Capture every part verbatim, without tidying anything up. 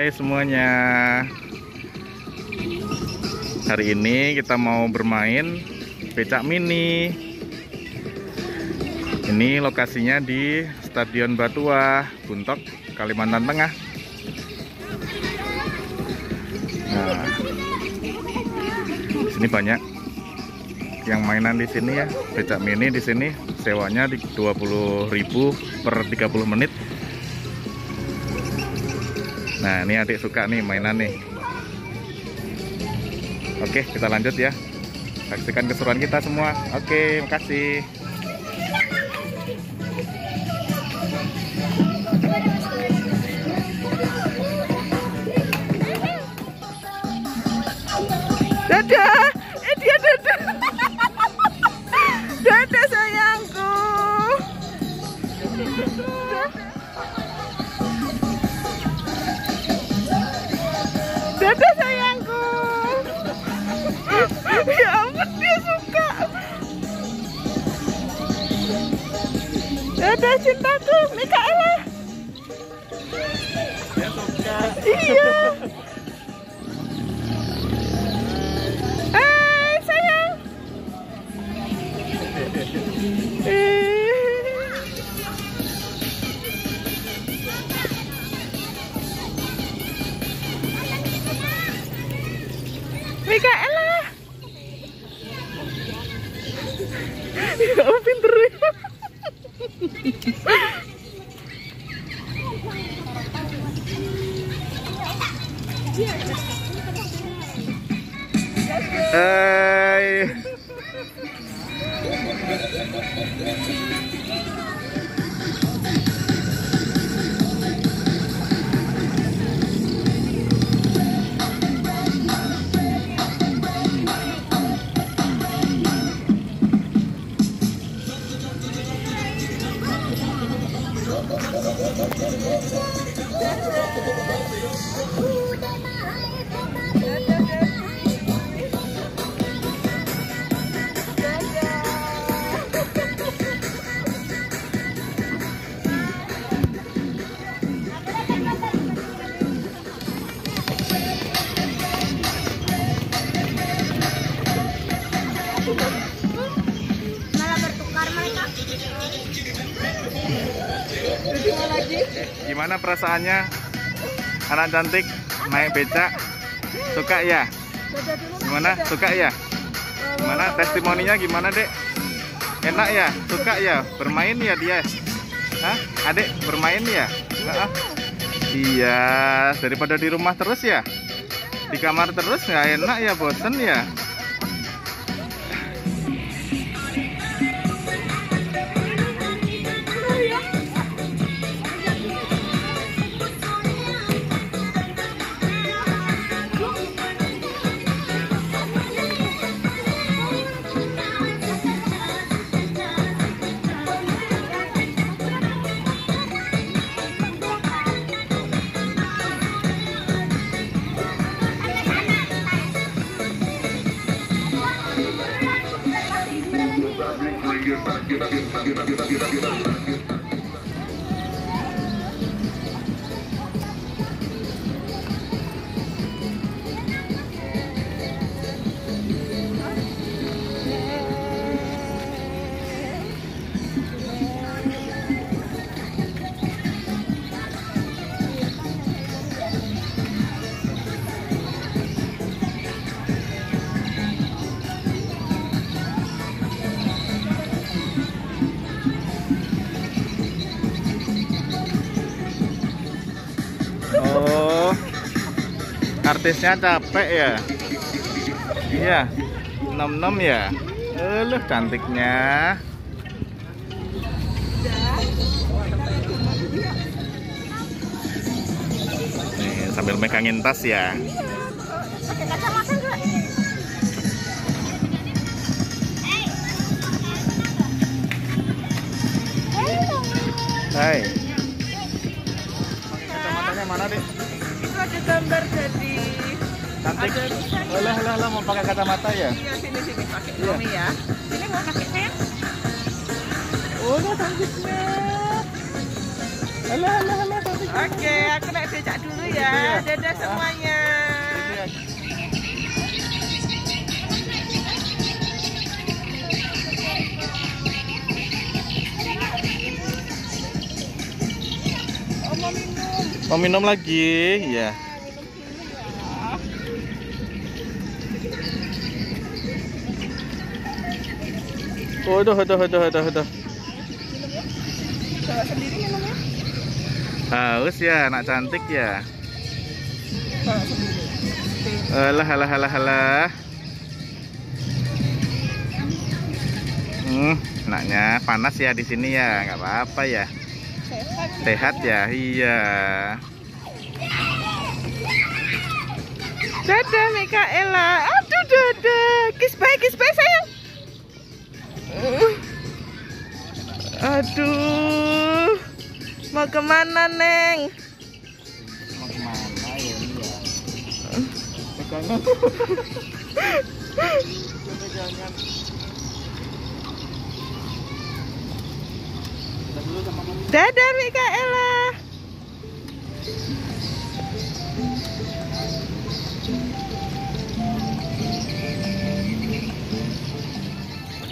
Hai semuanya, hari ini kita mau bermain becak mini. Ini lokasinya di Stadion Batuah, Buntok, Kalimantan Tengah. Nah, di sini banyak yang mainan di sini ya, becak mini di sini sewanya di dua puluh ribu per tiga puluh menit. Nah, ini adik suka nih mainan nih. Oke, kita lanjut ya. Saksikan keseruan kita semua. Oke, makasih. Dadah, eh dia dadah. Dadah sayangku. Dadah sayangku. Ya ampun, dia suka. Dadah cintaku, Mikaela. Dia suka. Iya. Hai sayang. Mikaela. Ya ampun, pinter ya. Hai. Malah bertukar mereka. Gimana perasaannya anak cantik naik becak? Suka ya? Gimana? Suka ya? Gimana testimoninya gimana, Dek? Enak ya? Suka ya? Bermain ya dia? Hah? Adik bermain ya? Hah? Iya, daripada di rumah terus ya? Di kamar terus nggak enak ya, bosen ya? Oh, artisnya capek ya? Iya, nom-nom ya? Eluh cantiknya. Nih, sambil megangin tas ya. Pakai kacamata enggak? Hai. Kacamatanya mana, Dek? Itu ada gambar jadi Cantik. ada tulisan. Alah, alah, alah, mau pakai kacamata ya? Iya, sini sini pakai Iya. Tommy ya. Ini mau pakai sayang. Oh, cantiknya. Alah, alah, alah, cantik. Oke, aku naik becak dulu ya. Dadah semuanya. Oh, mau minum. Mau minum lagi? Ya. Oh, aduh, aduh, aduh, aduh, aduh. Bawa sendiri minumnya? Haus ya, anak cantik ya. Bawa sendiri. Alah, alah, alah, alah. Hmm, enaknya panas ya di sini ya, nggak apa-apa ya. Sehat. Sehat ya, iya. Dadah Mikaela. Aduh, dadah. Kiss bye, kiss bye sayang. Aduh. Mau kemana, Neng? Mau kemana ya, iya. Pegangan. Pegangan. Dadah Mikaela.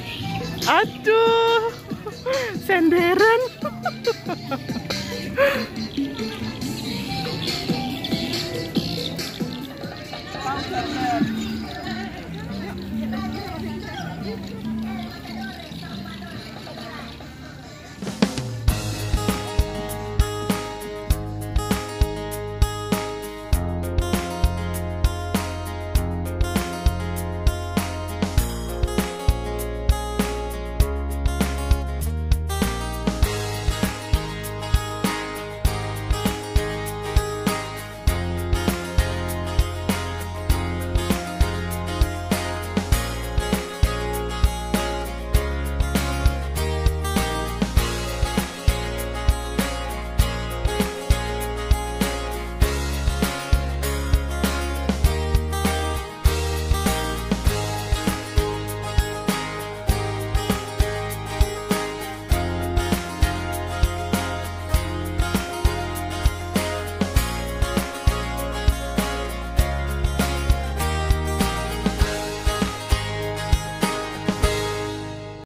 Aduh, senderan.